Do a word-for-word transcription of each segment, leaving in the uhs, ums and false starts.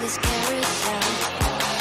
this carousel.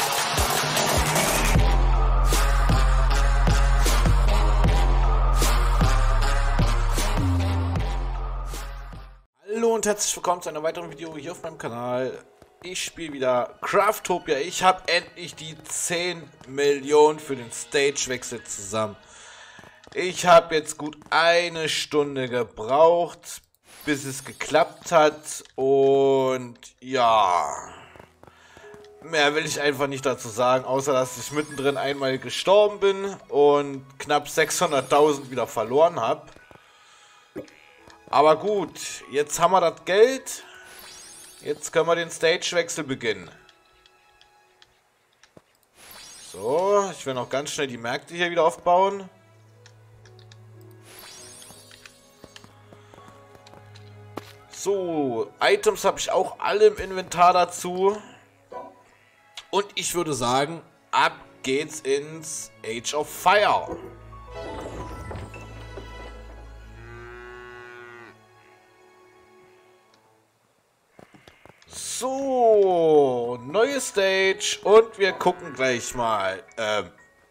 Hallo und herzlich willkommen zu einem weiteren Video hier auf meinem Kanal. Ich spiele wieder Craftopia. Ich habe endlich die zehn Millionen für den Stagewechsel zusammen. Ich habe jetzt gut eine Stunde gebraucht, bis es geklappt hat. Und ja, mehr will ich einfach nicht dazu sagen, außer dass ich mittendrin einmal gestorben bin und knapp sechshunderttausend wieder verloren habe. Aber gut, jetzt haben wir das Geld. Jetzt können wir den Stagewechsel beginnen. So, ich will noch ganz schnell die Märkte hier wieder aufbauen. So, Items habe ich auch alle im Inventar dazu. Und ich würde sagen, ab geht's ins Age of Fire. So, neue Stage und wir gucken gleich mal. Ähm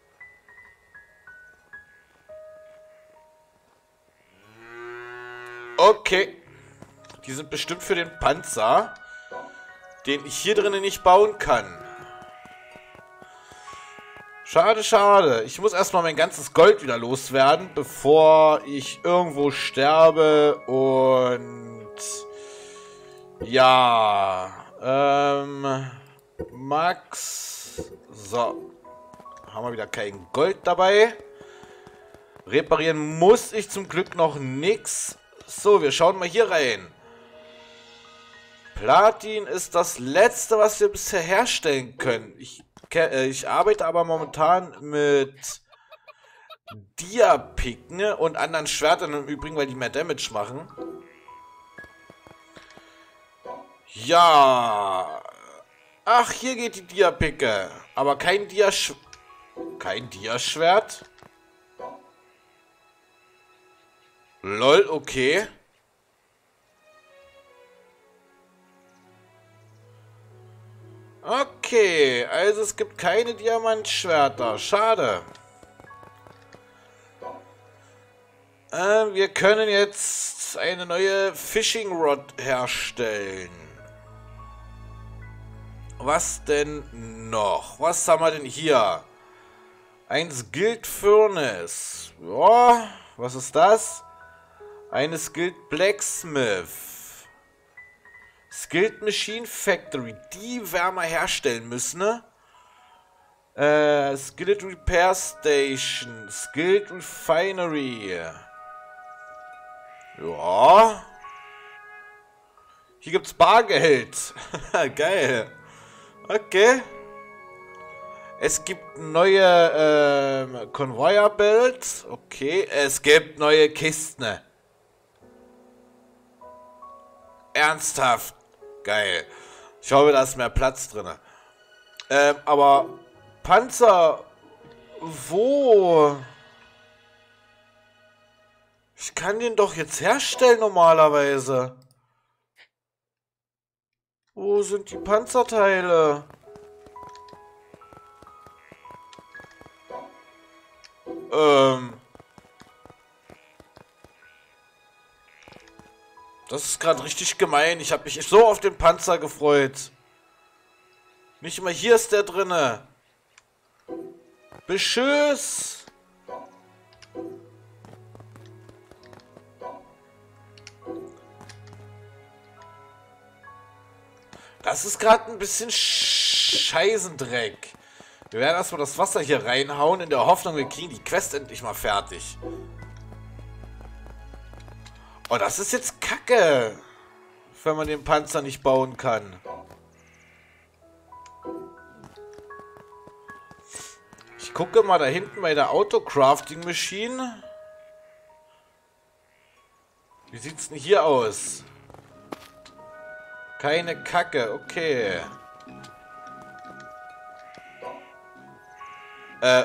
okay, die sind bestimmt für den Panzer, den ich hier drinnen nicht bauen kann. Schade, schade. Ich muss erstmal mein ganzes Gold wieder loswerden, bevor ich irgendwo sterbe und... Ja, ähm, Max, so, haben wir wieder kein Gold dabei. Reparieren muss ich zum Glück noch nix. So, wir schauen mal hier rein. Platin ist das letzte, was wir bisher herstellen können. Ich, äh, ich arbeite aber momentan mit Dia-Picken und anderen Schwertern im Übrigen, weil die mehr Damage machen. Ja. Ach, hier geht die Dia-Picke. Aber kein Dia-Sch... Kein Dia-Schwert? Lol, okay. Okay, also es gibt keine Diamantschwerter. Schade. Äh, wir können jetzt eine neue Fishing Rod herstellen. Was denn noch? Was haben wir denn hier? Ein Skilled Furnace. Ja, was ist das? Eine Skilled Blacksmith. Skilled Machine Factory. Die werden wir herstellen müssen, ne? Äh, Skilled Repair Station. Skilled Refinery. Ja. Hier gibt's Bargeld. Geil. Okay. Es gibt neue ähm, Conveyor-Belts. Okay. Es gibt neue Kisten. Ernsthaft. Geil. Ich hoffe, da ist mehr Platz drin. Ähm, aber Panzer... Wo? Ich kann den doch jetzt herstellen normalerweise. Wo sind die Panzerteile? Ähm. Das ist gerade richtig gemein. Ich habe mich so auf den Panzer gefreut. Nicht mal hier ist der drinne. Beschuss. Das ist gerade ein bisschen Scheißendreck. Wir werden erstmal das Wasser hier reinhauen, in der Hoffnung, wir kriegen die Quest endlich mal fertig. Oh, das ist jetzt Kacke, wenn man den Panzer nicht bauen kann. Ich gucke mal da hinten bei der Auto-Crafting-Machine. Wie sieht's denn hier aus? Keine Kacke, okay. Äh.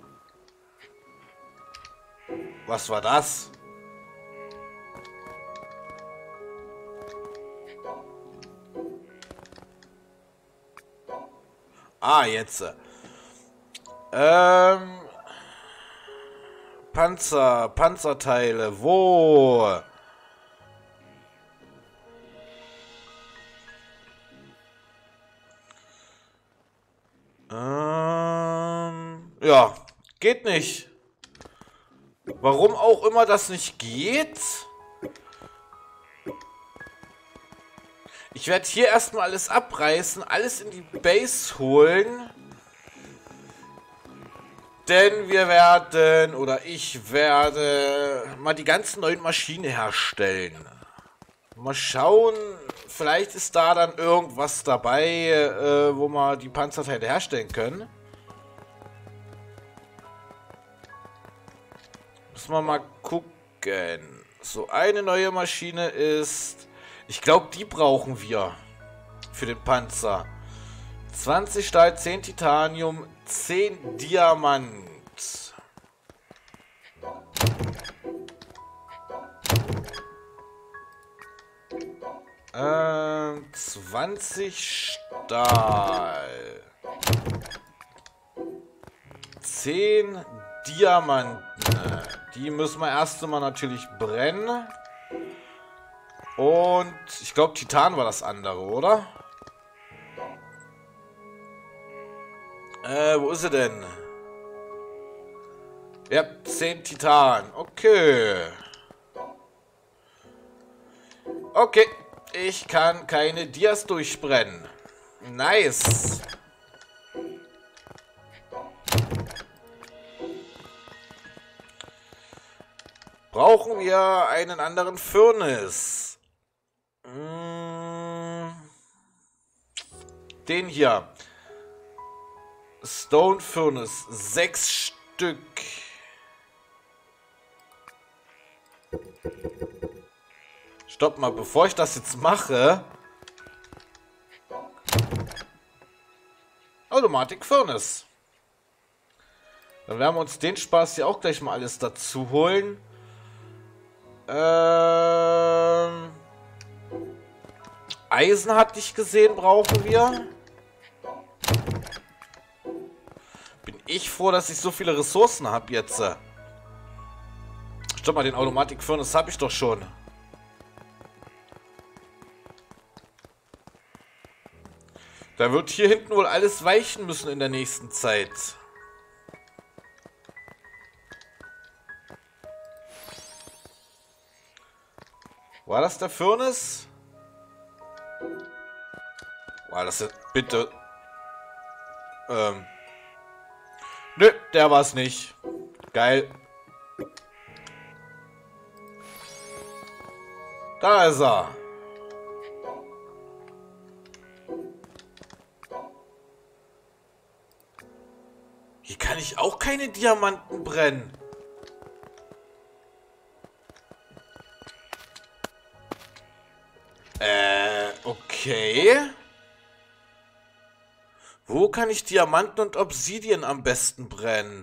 Was war das? Ah, jetzt. Ähm... Panzer, Panzerteile, wo? Ähm, ja, geht nicht. Warum auch immer das nicht geht? Ich werde hier erstmal alles abreißen, alles in die Base holen. Denn wir werden, oder ich werde, mal die ganzen neuen Maschinen herstellen. Mal schauen, vielleicht ist da dann irgendwas dabei, äh, wo wir die Panzerteile herstellen können. Müssen wir mal gucken. So, eine neue Maschine ist... Ich glaube, die brauchen wir für den Panzer. zwanzig Stahl, zehn Titanium, zehn Diamant. Ähm, zwanzig Stahl. zehn Diamanten. Die müssen wir erst einmal natürlich brennen. Und ich glaube, Titan war das andere, oder? Äh, wo ist sie denn? Ja, zehn Titan. Okay. Okay. Ich kann keine Dias durchbrennen. Nice. Brauchen wir einen anderen Furnace? Hm. Den hier. Stone Furnace. Sechs Stück. Stopp mal, bevor ich das jetzt mache. Automatic Furnace. Dann werden wir uns den Spaß hier auch gleich mal alles dazu holen. Ähm, Eisen hatte ich gesehen, brauchen wir. Bin ich froh, dass ich so viele Ressourcen habe jetzt. Stopp mal, den Automatic Furnace habe ich doch schon. Da wird hier hinten wohl alles weichen müssen in der nächsten Zeit. War das der Furnace? War das jetzt bitte? Ähm. Nö, der war es nicht. Geil. Da ist er. Hier kann ich auch keine Diamanten brennen. Äh, okay. Wo kann ich Diamanten und Obsidian am besten brennen?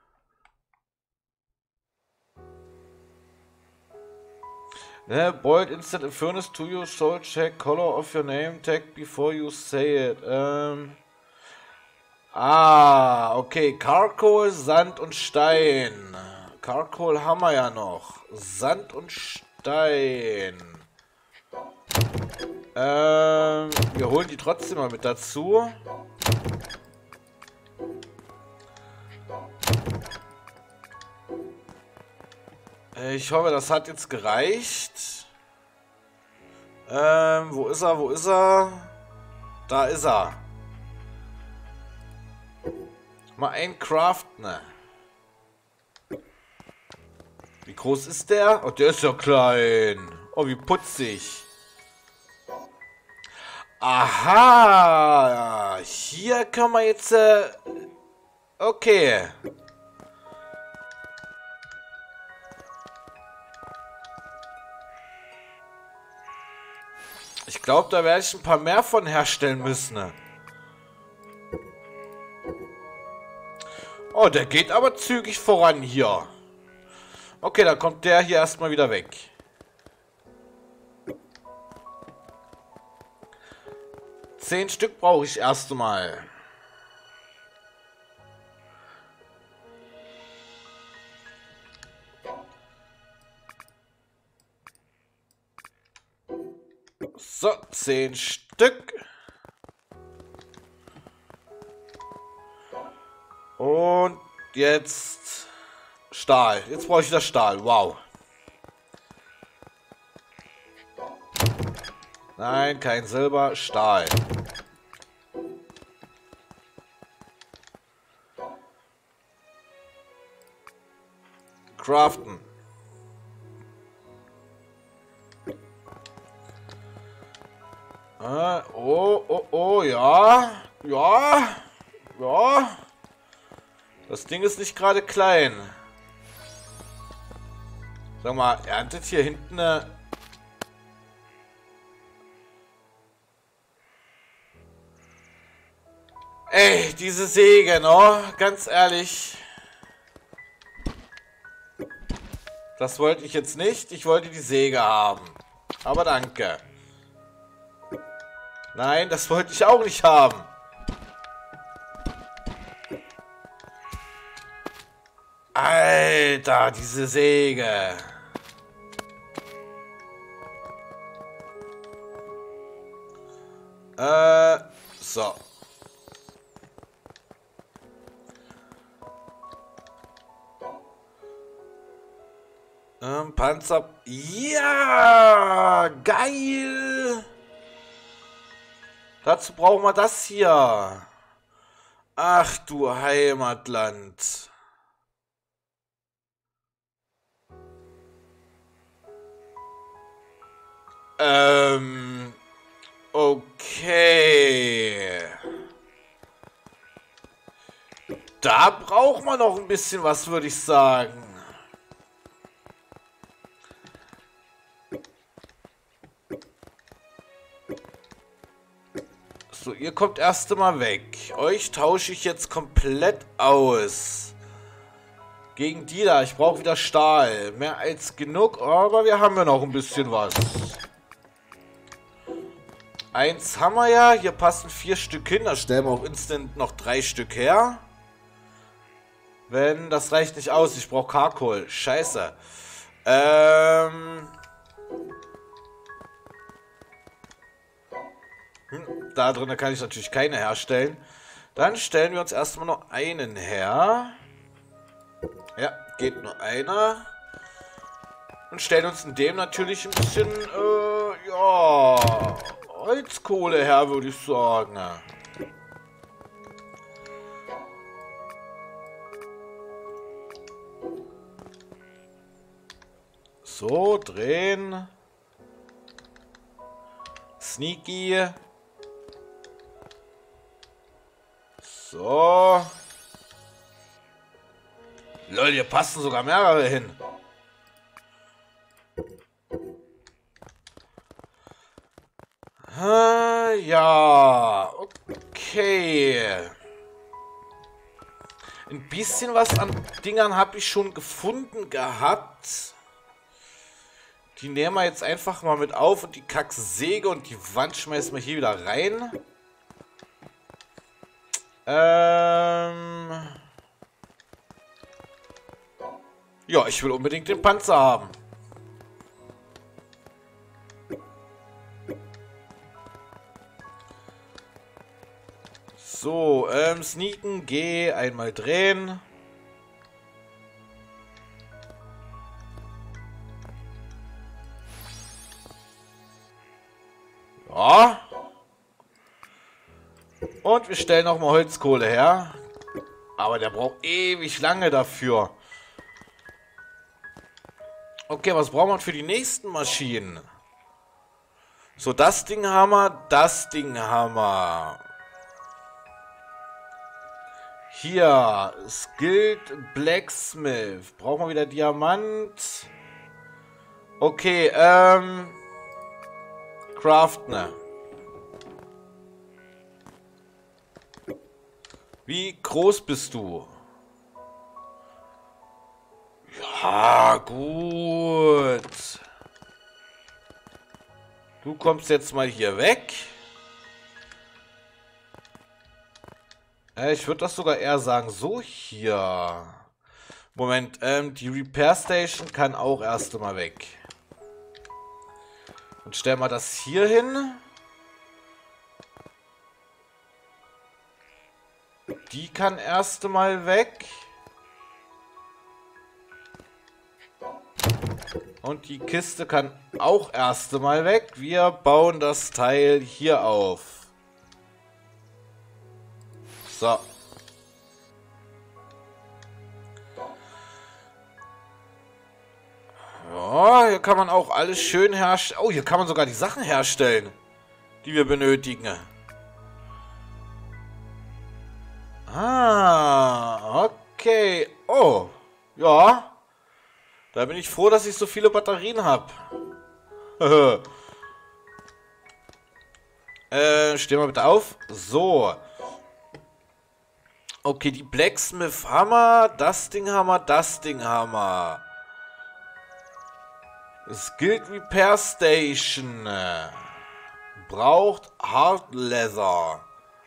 Ne, boiled instant a furnace to your soul check color of your name tag before you say it. Ähm. Ah, okay. Charcoal, Sand und Stein. Charcoal haben wir ja noch. Sand und Stein. Ähm, wir holen die trotzdem mal mit dazu. Ich hoffe, das hat jetzt gereicht. Ähm, wo ist er? Wo ist er? Da ist er. Mal ein craften. Wie groß ist der? Oh, der ist ja klein. Oh, wie putzig. Aha. Hier kann man jetzt... Äh, okay. Ich glaube, da werde ich ein paar mehr von herstellen müssen. Oh, der geht aber zügig voran hier. Okay, dann kommt der hier erstmal wieder weg. Zehn Stück brauche ich erst mal. zehn Stück. Und jetzt Stahl. Jetzt brauche ich wieder Stahl. Wow. Nein, kein Silber. Stahl. Craften. Äh, oh, oh, oh, ja. Ja. Ja. Das Ding ist nicht gerade klein. Sag mal, erntet hier hinten eine... Ey, diese Säge, no? Ganz ehrlich. Das wollte ich jetzt nicht. Ich wollte die Säge haben. Aber danke. Nein, das wollte ich auch nicht haben. Alter, diese Säge. Äh, so. Ähm, Panzer... Ja, geil. Dazu brauchen wir das hier. Ach du Heimatland. Ähm... Okay. Da braucht man noch ein bisschen was, würde ich sagen. So, ihr kommt erst einmal weg. Euch tausche ich jetzt komplett aus. Gegen die da. Ich brauche wieder Stahl. Mehr als genug, aber wir haben ja noch ein bisschen was. Eins haben wir ja. Hier passen vier Stück hin. Da stellen wir auch instant noch drei Stück her. Wenn, das reicht nicht aus. Ich brauche Karkohl. Scheiße. Ähm... Hm, da drin kann ich natürlich keine herstellen. Dann stellen wir uns erstmal noch einen her. Ja, geht nur einer. Und stellen uns in dem natürlich ein bisschen, äh, ja, Holzkohle her, würde ich sagen. So, drehen. Sneaky. So. Lol, hier passen sogar mehrere hin. Ah, ja, okay. Ein bisschen was an Dingern habe ich schon gefunden gehabt. Die nehmen wir jetzt einfach mal mit auf und die Kacksäge und die Wand schmeißen wir hier wieder rein. Ähm... Ja, ich will unbedingt den Panzer haben. So, ähm, sneaken, G, einmal drehen. Ja. Und wir stellen noch mal Holzkohle her. Aber der braucht ewig lange dafür. Okay, was brauchen wir für die nächsten Maschinen? So, das Ding haben wir, das Ding haben wir. Hier, Skilled Blacksmith. Brauchen wir wieder Diamant. Okay, ähm... Craften. Wie groß bist du? Ja, gut. Du kommst jetzt mal hier weg. Äh, ich würde das sogar eher sagen, so hier. Moment, ähm, die Repair Station kann auch erst einmal weg. Und stellen wir das hier hin. Die kann erst mal weg. Und die Kiste kann auch erst mal weg. Wir bauen das Teil hier auf. So. Ja, hier kann man auch alles schön herstellen. Oh, hier kann man sogar die Sachen herstellen, die wir benötigen. Ah, okay. Oh, ja. Da bin ich froh, dass ich so viele Batterien habe. äh, steh mal bitte auf. So. Okay, die Blacksmith Hammer, das Ding Hammer, das Ding Hammer. Skilled Repair Station. Braucht Hard Leather.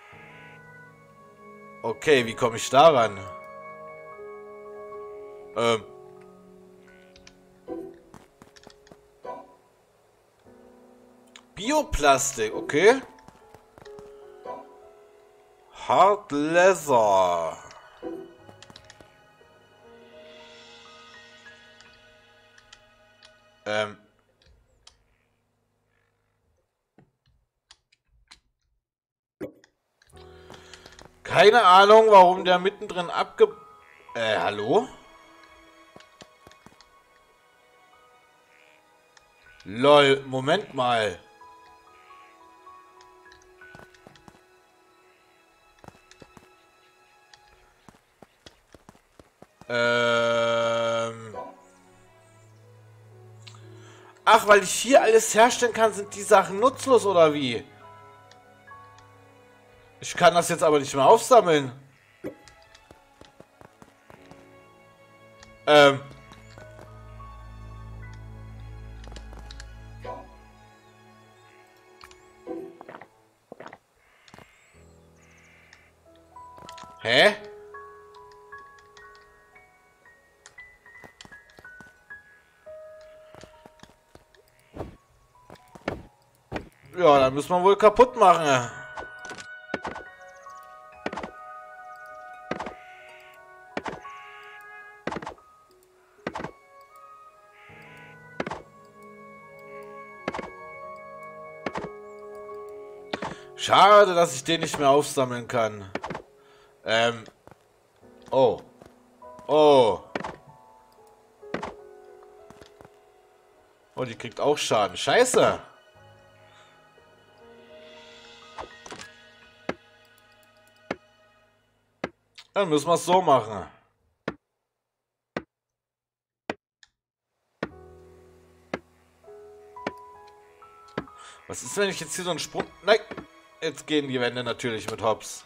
Okay, wie komme ich daran? Ähm. Bioplastik, okay. Hard Leather. Ähm. Keine Ahnung, warum der mittendrin abge... Äh, hallo? Lol, Moment mal. Ähm... Ach, weil ich hier alles herstellen kann, sind die Sachen nutzlos, oder wie? Ich kann das jetzt aber nicht mehr aufsammeln. Ähm. Hä? Ja, dann müssen wir wohl kaputt machen. Schade, dass ich den nicht mehr aufsammeln kann. Ähm. Oh. Oh. Oh, die kriegt auch Schaden. Scheiße. Dann müssen wir es so machen. Was ist, wenn ich jetzt hier so einen Sprung... Nein. Jetzt gehen die Wände natürlich mit Hops.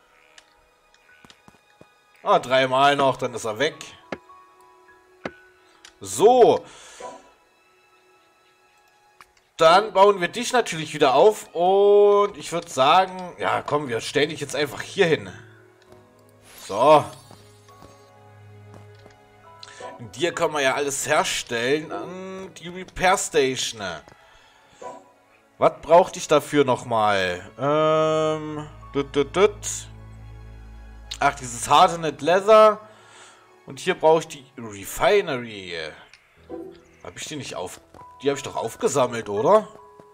Ah, dreimal noch, dann ist er weg. So. Dann bauen wir dich natürlich wieder auf. Und ich würde sagen... Ja, komm, wir stellen dich jetzt einfach hier hin. So. In dir kann man ja alles herstellen. An die Repair Station. Was brauchte ich dafür nochmal? Ähm... Dut, dut, dut. Ach, dieses Hardened Leather. Und hier brauche ich die Refinery. Habe ich die nicht auf... Die habe ich doch aufgesammelt, oder?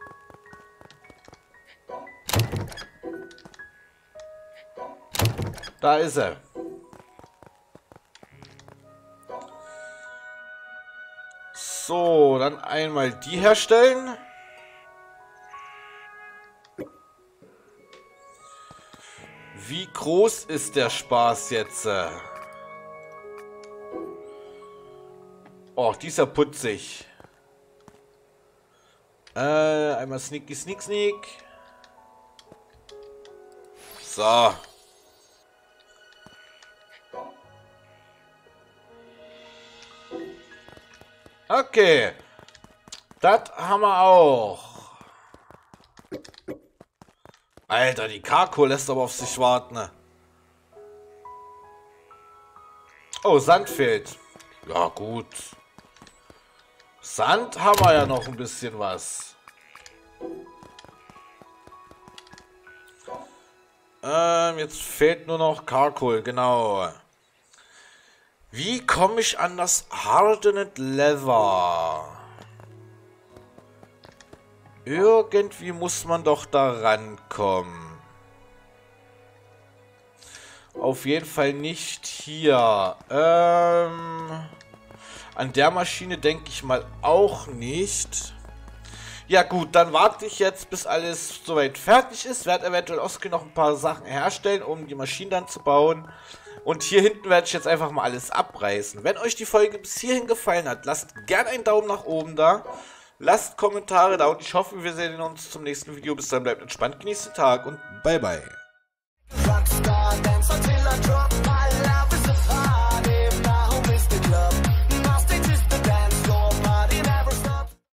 Da ist er. So, dann einmal die herstellen. Wie groß ist der Spaß jetzt? Oh, die ist ja putzig. Äh, einmal Sneaky Sneak Sneak. So. Okay. Das haben wir auch. Alter, die Kako lässt aber auf sich warten. Oh, Sand fehlt. Ja, gut. Sand haben wir ja noch ein bisschen was. Ähm, jetzt fehlt nur noch Charcoal, genau. Wie komme ich an das Hardened Leather? Irgendwie muss man doch da rankommen. Auf jeden Fall nicht hier. Ähm, an der Maschine denke ich mal auch nicht. Ja gut, dann warte ich jetzt, bis alles soweit fertig ist. Werde eventuell Oskar noch ein paar Sachen herstellen, um die Maschine dann zu bauen. Und hier hinten werde ich jetzt einfach mal alles abreißen. Wenn euch die Folge bis hierhin gefallen hat, lasst gerne einen Daumen nach oben da. Lasst Kommentare da und ich hoffe, wir sehen uns zum nächsten Video. Bis dann, bleibt entspannt, genießt den Tag und bye bye.